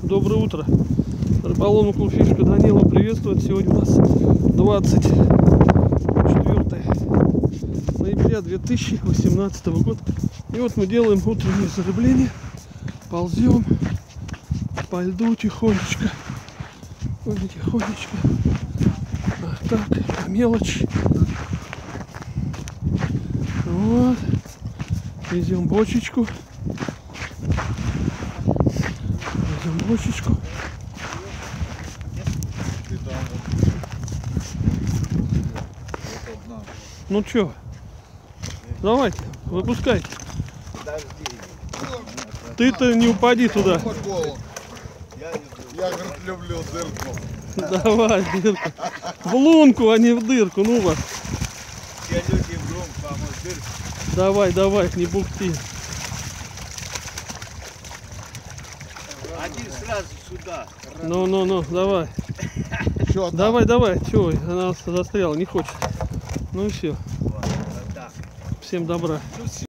Доброе утро. Рыболовный клуб Фишка Данила приветствует. Сегодня у нас 24 ноября 2018 года. И вот мы делаем утреннее зарыбление. Ползем по льду тихонечко. Вот тихонечко. Вот так, по мелочи. Вот. Везем бочечку. Бочечку. Ну чё, давайте, выпускайте. Ты-то не упади туда. Я люблю дырку. Давай, дырку. В лунку, а не в дырку, ну вас. Я люди в лунку, а мы в дырку. Давай, давай, не бухти. Один сразу сюда. Ну, давай. Давай, чё, она застряла, не хочет. Ну и все. Всем добра.